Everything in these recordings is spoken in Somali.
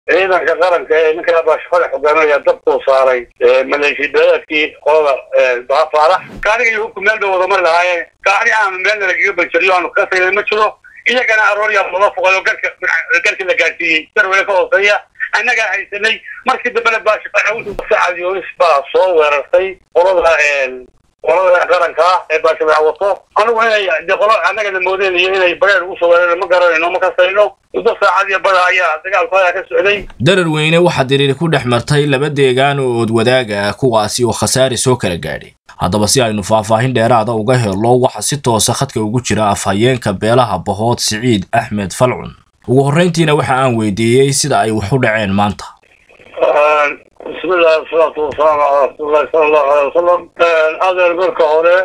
ciidanka qaranka ee ninka baashaqada xogaanaya dabku saaray maleeshiyadkii qolada baafaarax gaariga hubku meel bay wada mar lahaayeen gaari aan meel laga bajariyo aan ka sameeyay ma jiro iyagana arooriya laba foqol garka la gaarsiiyay sarweel ka hooseeya anaga haysanay markii dambe baashaqada wuxuu saacadiyo isbaa soo weerartay qolada qaranka ee baashaqada wato anigu inay qolo anaga moodeen inay bareer ugu soo weerareen ma garanayno ma ka sayno inta saacadiyo bada ayaa dagaalkooda ka socday darar weyne waxa diriir ku dhaxmartay laba deegaan oo wadaaga kuwaasi oo khasaare soo kala gaadhay haddaba si aynu faahfaahin dheeraada uga helo waxa si toos ah khadka ugu jira afhayeenka beelaha Bahood Siciid Axmed Falcun ugu horeyntiina waxa aan weydiiyay sida ay wax u dhaceen maanta بسم الله والصلاة والسلام على رسول الله صلى الله عليه وسلم هذا الملك هوري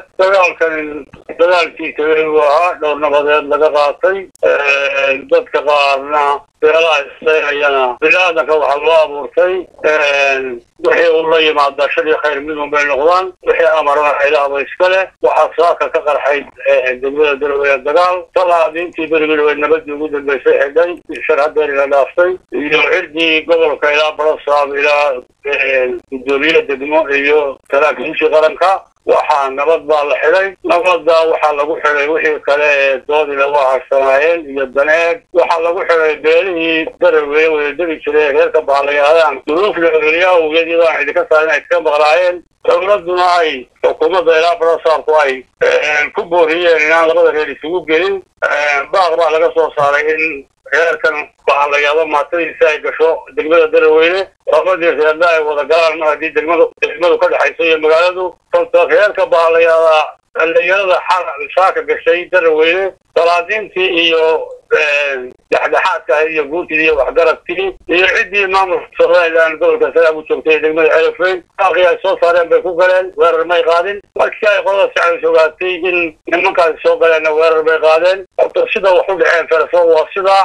دلالكي كبير وها دور نبضيات لقاقاتي dadka qaarna beelaha isayayana bilaadka waxa loo abuurtay wixii uu la yimaado shaqo khayr midun bay noqdaan wixii amarna ilaahay iskale waxa saaka ka qarxay degmada dalwada dagaal talaadintii bariga nabad ugu dambeysay xidhay sharxadeer ila dhaaftay iyo cirdii gobolka ilaa barasaab ilaa gudoomiye degmo iyo saraakiisha qaranka waxaa nabad baa la xidhay nabadda waxaa lagu xidhay wixii kale ee doodina waa harsanaayeen iyo daneed waxaa lagu xidhay beelihii daraweye wada degi jiray reerka baalayaadaan duruuf leeliyaawgeed iyadoo idinka saarin ay ka maqlaayeen dowladuna ay xukuumadda ilaa barasaabku ay ku booriyeen inaan labada reer isugu gelin baaq baa laga soo saaray in reerkan baalayaado maatadiisa ay gasho degmada daraweyne labadii reerna ay wada galaan mar haddii degmadu ka dhexayso iyo magaaladu reerka baalayaada dhalinyarada shaaka gashay daraweyne salaadiintii iyo dhexdhexaadka iyo guurtidii iyo waxgaradkii iyo ciddii maamulka Soomaaliland gobolka Sanaag u joogtay degmada Elfweyn baaqi ay soo saareen bay ku galeen weerar may qaadin markii ay qolada sicir soogaatay in nimankaas soo galeen weerar bay qaadeen sida wax u dhaceen farso waa sida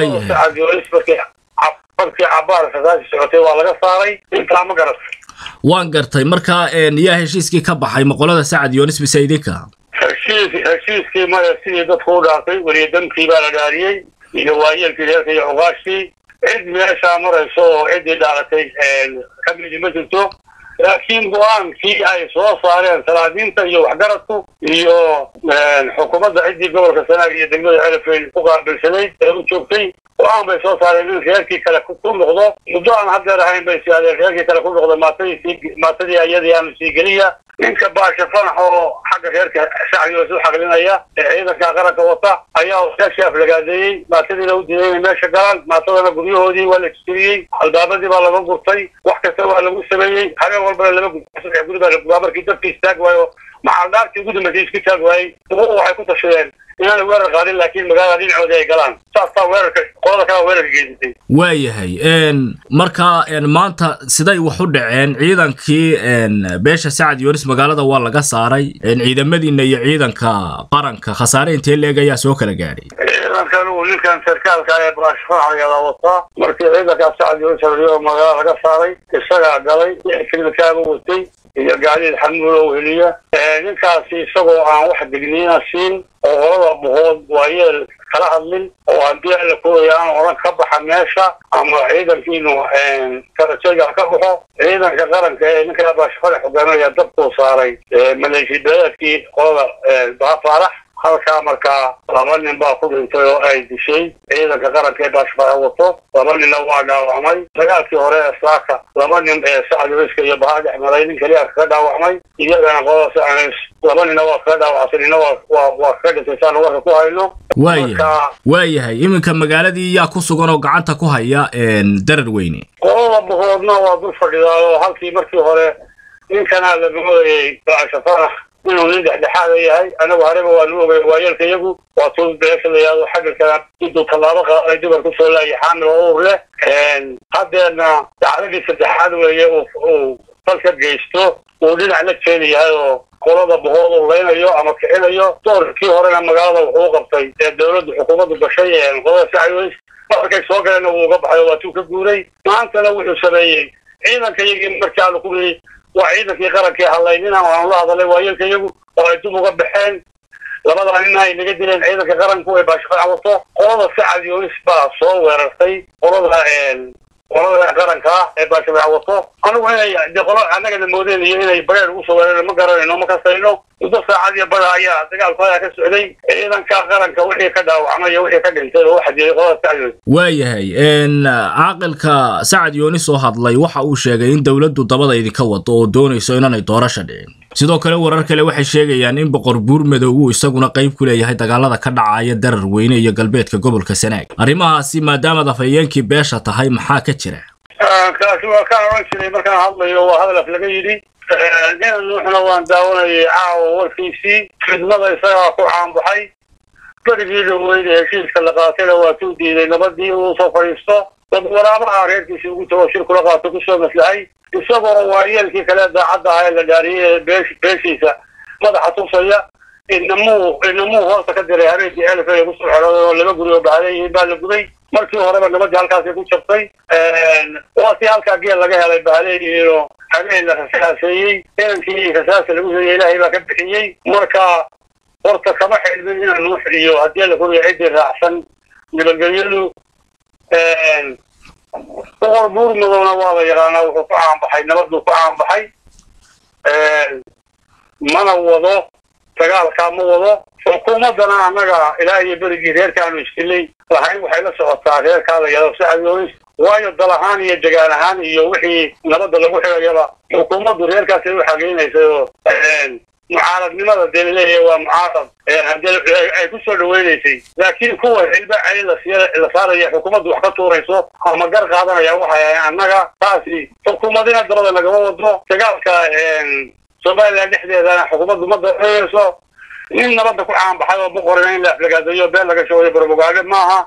markii cabaar saasi socotay waa laga saaray inta ma garat waan gartay marka yaa heshiiskii ka baxay maqolada Sacad Yoonis bisaydinka heshiiskii ma sidii dadku u dhaafay wariidamkii baa la dhaariyay iyo waayelkii reerka iyo ugaashii cid meesha marayso oo ciddii dhaalatay ka mid ma jirto laakiin go'aankii ay soo saareen salaadiinta iyo waxgaradku iyo xukuumadda ciddii gobolka Sanaag iyo degmada Elfweyn ku qaabilsanay ee u joogtay go'aan bay soo saareen in reerkii kale ku noqdo muddo aan hadda ahayn bay siyaadeen reerkii kale ku noqdo maatadii ayadii aan sii geliya ninka baasha fanax oo xagga reerka shacbiga soo xaqlinaya ciidanka qaranka wata ayaa sheekh lagaadeeyay maatadiina u diiday meesha galaan maatadana guryahoodii waa la tiriyay albaabadii baa laga gurtay wax kasta waa lagu sameeyay habeen walba laba guriga lagu markii dadkii istaag waayo maxaldaartii ugu dambeysay isku taag waayay waxay ku tashadeen inaan weerar qaadin laakiin magaalada dhinacooda ay galaan saastaa weerarka qolada kale weerarka geysatay waayahay marka maanta siday wax u dhaceen ciidankii beesha Sacad Yoonis magaalada waa laga saaray ciidamadiina iyo ciidanka qaranka khasaare intee leeg ayaa soo kala gaaray ciidankan uu ninkan sarkaalka ee baashaqada wata markii ciidanka Sacad Yoonis magaalada laga saaray isaga galay ciidanka watay iyo gaadiid xamulo weliya ninkaasi isagoo aan wax digniina siin oo qolada Bahood waayeel kala hadlin oo haddii la kooyaan oran ka baxa meesha ama ciidankiinu kala ka baxo ciidanka qaranka ee ninka baashaqada xogaanaya dabku saaray maleeshiyadkii qolada baafaarax halka marka laba nin baa ku dhintay oo ay dishay ciidanka qaranka ee baashaqada wato laba nin waa dhaawacmay dagaalkii hore ee saaka laba nin ee Sacad Yoonis iyo Bahood Axmed nin kaliya ka dhaawacmay iyagana qolada Sacad laba nin waa ka dhaawacsan waa ka dhintay saan warka ku hayno waayahay iminka magaaladii yaa ku sugan oo gacanta ku haya darar weyne qolada Bahoodna waa dul fadhidaa halkii markii hore ninkana la moodayay baasha fanax inuu nin dhexdhexaad yahay anagu hareba waa loo ogay waayelka iyagu waa tuu beeshadeeyaado xagga kale intuu tallaabo qaaday dumar ku soo laayay xaamil oo uur leh haddeerna dacwadii saddexaad weeye uu falka geysto uu dhinac la jeediyahay oo qolada Bahood uu leynayo ama kicinayo doorkii horena magaalada wuxuu qabtay ee dowladda xukuumaddu gashay qolada Sacad Yoonis markay soo galeen uu uga baxay waa tuu ka guuray maantana wuxuu sameeyay ciidanka iyagii markii aan ku leeyahay waa ciidankii qaranka halaynina waan la hadalay waayelka iyagu oo ay dib uga baxeen labada nin ay naga dileen ciidanka qaranku ee baashaqada wato qolada Sacad Yoonis baa soo weerartay qolada والله قرنكا باش بعوضه أنا وين دخلوا أنا قد مودين يجينا برير وصل ما قرر إنه ما كسرينه وبس عادي بدأ يا دقال كذا كسؤالي إذا كقرنكا وحي كذا وعمل وحي كذا إنت واحد يقول تعال waayahay caaqilka Sacad Yoonis oo hadlay waxa uu sheegay in dawladdu dabada idinka wado oo doonayso inaanay doorasho dhicin sidoo kale warar kale waxay sheegayaan in boqor Buurmadow uu isaguna qayb ku leeyahay dagaalada ka dhacaya darar weyne iyo galbeedka gobolka Sanaag arrimahaasi maadaama dafayeenkii beesha tahay maxaa ka jira kaasi waa ka oran jiray markaan hadlayo waa hadal laga yiri inaan waan daawanayay caawa warkiisii khidmada isaga ku caanbaxay بريء وين شيء كلا قاتله وتودي لنبدي وصفريسته وبرامها ريت شو توشير كل قاتل كل مثل هاي الصبر وعيال كي كلا ده عدا هاي الجارية بيشيسة ماذا حتصيا إنمو هو تقدر يهرب ألف يبصر على ولا بقول بعدين بالقضي مركي هرب النبض هالكاس يكون شقي واسي هالكاس جيل لقى هلا بعدين حبيبي الأساسي كان في أساس اللي إلهي ما كبحيي مركا ورطة كما حلمين نوح إيوه هدي لكم يعيد الرأسن يبقى بقول Buurmadow waa yaraana wuxuu ku caan baxay nabadu ku caan baxay mana wado dagaalka ma wado xukuumadana anaga ilaahay berigi reerkaanu iskilay waxay la socotaa reerka la yado Sacad Yoonis waayo dalahaan iyo degaan ahaan iyo wixii nabada lagu xirayaba xukuumaddu reerkaas ay u xageynayso معارضنimada deelay waa mucaarad ay ku soo dhaweeysay laakiin kuwa xilba ay la saaraya xukuumaddu wax ka tuurayso ama gar qaadanaya waxa anaga taasi xukuumadina darada laga wado dagaalka Soomaaliland dhexdeeda xukuumaddu ma doonayso in nabada ku caan baxay oo boqorina in la aflagaadayo beel laga shooyo barbogaale maaha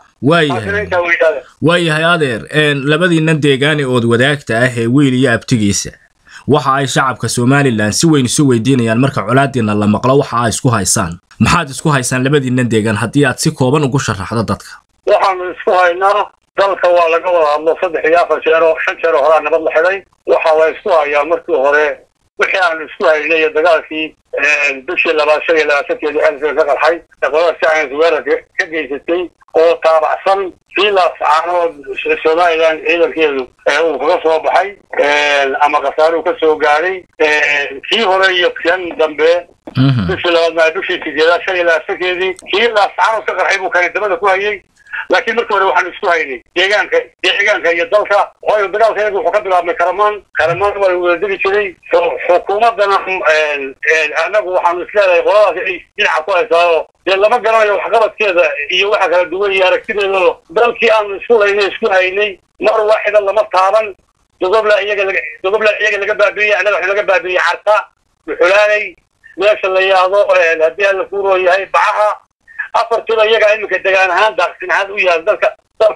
waayahay adeer labadiina deegaani oo wadaagta ah ee wiil iyo abtigiisa waxa ay shacabka Soomaaliland si weyn isu weydiinayaan marka colaadina la maqlo waxa ay isku haysaan maxaad isku haysaan labadiina deegaan hadii aad si kooban ugu sharaxdo dadka waxaan isku haynaa dalka waa laga wada hadlo 3 iyo 4 jeer oo 5 jeer hore nabad la xidhay waxa la isku hayaa markii hore wixii aan isku haynay dagaalkii bishii 2020 ka qarxay qolada Sacad weerarka ka geysatay oo taabacsan fiilas caanood Soomaaliland ciidankeedu uu kaga soo baxay ama qasaaro ka soo gaaray kii hore iyo kan dambe bishii labaad bishii tijaada shay la sakeedii fiilas caanood ka qarxay buu kan dabada ku hayay laakiin markii hore waxaan isku haynay deegaanka iyo dalka oo dagaalkeedu wuxuu ka bilaabmay Karamaan waa uu digi jiray xukuumadana anagu waxaan isleeyahay qoladaas ay dhinaca ku haysaa lama garanayo wax qabadkeeda iyo waxa kala duwan iyo aragtideeda dalkii aan isku haynay mar waaxida lama taaban dogobla iyaga laga baabiyay anaga waxa laga baabiyay carta xulaalay meesha la yaado hadii la kuuro yahay bacaha afartida iyaga imika degaan ahaan daaqsinaad u yahay dalka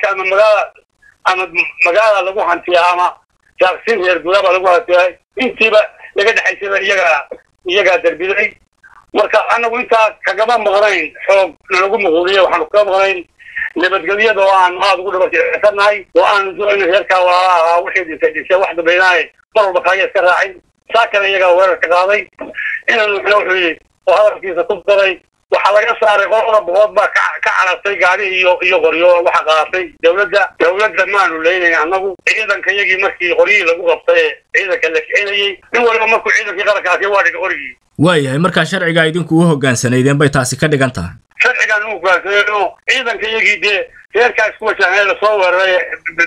ama magaala lagu hantiyaa ama daaqsin reer guraba lagu hantiyaa intiiba laga dhaxaysay iyaga darbiday marka anagu inta kagama maqnayn xoog lagu muquliyay waxaan ka maqnayn nabadgelyada oo aan aad ugu dhawaaqay oo aan doonay heerka waa wixii dhintay wax dabeynay mar walba kaga iska raacin saakana iyaga weerar ka qaaday inaan wuxuu oo hadalkiisa ku daray waxa laga saaray qolada boqod ba ka calatay gaari iyo qoryo waxa qaatay dawladda maanu leeyahay anagu ciidanka iyagii markii qoryo lagu qabtay ciidanka la kicinayay in walba markuu ciidankii qarankaasi waa dhigay qoryo waayahay marka sharciga idinku u hogaansanaydeen bay taasi ka dhigan tahay sharcigan uu gaarsiyo ciidanka iyagii de heerkaas ku wajahan la soo weeraray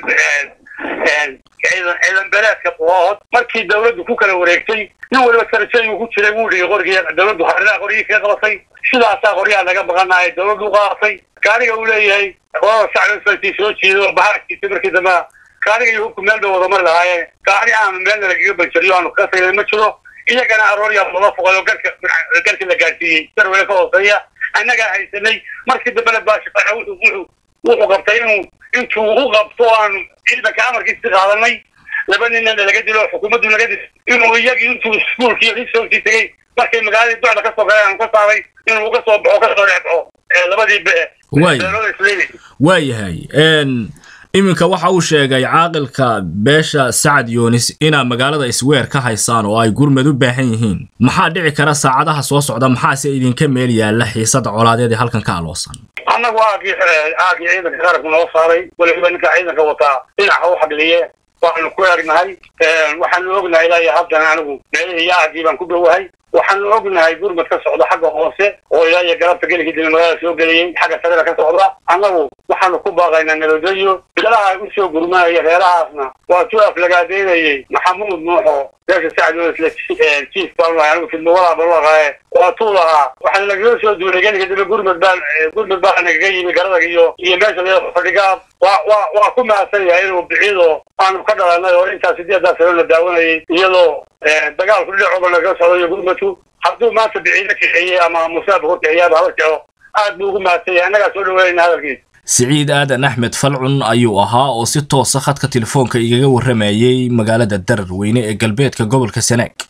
ciidan balaadka qood markii dawladdu ku kala wareegtay nin waliba sarjay uu ku jiray uu dhigay qoryo dawladdu harina qoryo ka qabatay sidaas qoryo laga baqanaay dawladdu qaatay gaariga uu leeyahay oo Sacad Yoonis soo jeedo baharkiisa markii dama gaariga uu ku meel dawada mar lahaayeen gaari aan meel laga bajariyo aan ka sameeyay ma jiro iyagana arooriya laba foqol garka la gaarsiiyay sarwada ka hooseeya anaga haysanay markii dambana baashi wuxuu qabtay intuu u qabto aan ciidanka amarkiisa qaadanay laba nin laga dilo xukuumaddu laga dilo inuu iyagii intuu iskuulkii soo tagay markay magaalada dacda ka soo gaaraan ka saaray inuu ka soo baxo ka soo dhacdo labadii waayahay iminka waxa uu sheegay caaqilka beesha Sacad Yoonis ina magaalada isweer ka haysaan oo ay gurmad u baahan yihiin maxaa dhici kara saacadaha soo socda maxaa se idinka meel yaala xiisada colaadeed halkan ka aloosan anagu aagi ciidanka qaranka noo saaray waliba ninka ciidanka wataa dhinaca u xagliye waxaanu ku eegnahay waxaanu ognahay ilaa haddana anigu meelihii aagii baan ku dhowahay waxaanu ognahay gurmad ka socda xagga hoose oo ilaa garabta gelikii dib magaalada soo geliyay xagga sarada ka socda anagu waxaanu ku baaqaynaa nabadgelyo bilaha u soo gurmanaya reerahaasna waa tuaf laga deynayay maxamuud nuuxo beesha Sacad Yoonis chief baan anigu filmo wala balaqay waa tuulaha waxaan laga soo duulay gelikii dib gurmad baan naga yimi garada iyo meesha la fadhiga waa ku maasanyahay inuu biciido aanu ka dhalanay oo intaas 8 sano la daawanayay iyadoo dagaalku dhinaca laga socdo gurmatu hadduu maanta biciido kixiyay ama musaabaqa kixiyay halka aad buu ugu maasanyahay anaga soo dhaweeyna hadalkiisa سعيد آدن أحمد فلعن أيو أها oo si toos ah khadka telefoonka igaga waramayay magaalada Darar Weyne ee galbeedka gobolka Sanaag